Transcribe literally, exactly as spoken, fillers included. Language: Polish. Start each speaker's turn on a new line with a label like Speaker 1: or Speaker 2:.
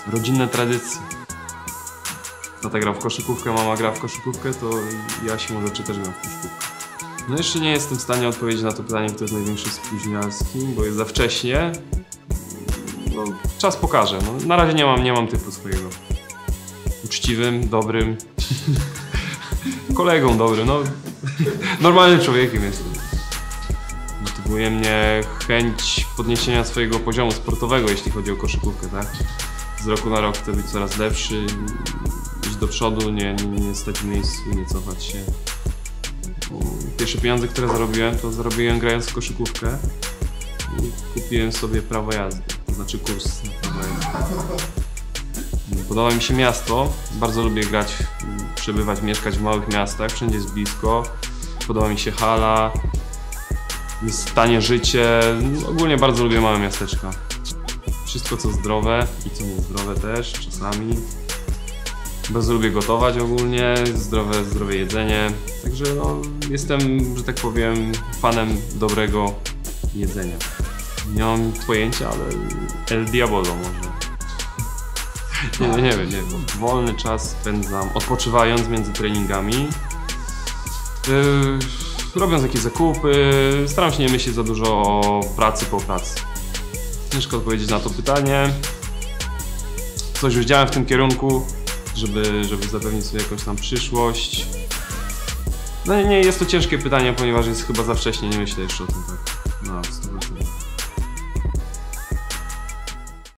Speaker 1: Rodzinne tradycje. Tata grał w koszykówkę, mama gra w koszykówkę, to ja siłą rzeczy też gram w koszykówkę. No jeszcze nie jestem w stanie odpowiedzieć na to pytanie, kto jest największym spóźnialskim, bo jest za wcześnie. No, czas pokaże. No, na razie nie mam, nie mam typu swojego. Uczciwym, dobrym, kolegą dobrym, no normalnym człowiekiem jestem. Motywuje mnie chęć podniesienia swojego poziomu sportowego, jeśli chodzi o koszykówkę, tak? Z roku na rok chcę być coraz lepszy, iść do przodu, nie, nie, nie stać w miejscu, nie cofać się. Pierwsze pieniądze, które zarobiłem, to zarobiłem grając w koszykówkę i kupiłem sobie prawo jazdy, to znaczy kurs na prawo jazdy. Podoba mi się miasto, bardzo lubię grać, przebywać, mieszkać w małych miastach, wszędzie jest blisko. Podoba mi się hala, jest tanie życie, ogólnie bardzo lubię małe miasteczka. Wszystko co zdrowe i co niezdrowe też czasami. Bardzo lubię gotować ogólnie, zdrowe, zdrowe jedzenie. Także no, jestem, że tak powiem, fanem dobrego jedzenia. Nie mam pojęcia, ale El Diabolo może. Nie, nie, nie wiem, nie wiem. Wolny czas spędzam odpoczywając między treningami. Yy, robiąc jakieś zakupy, staram się nie myśleć za dużo o pracy po pracy. Ciężko odpowiedzieć na to pytanie. Coś już działam w tym kierunku, żeby, żeby zapewnić sobie jakąś tam przyszłość. No nie, jest to ciężkie pytanie, ponieważ jest chyba za wcześnie, nie myślę jeszcze o tym tak na sto procent.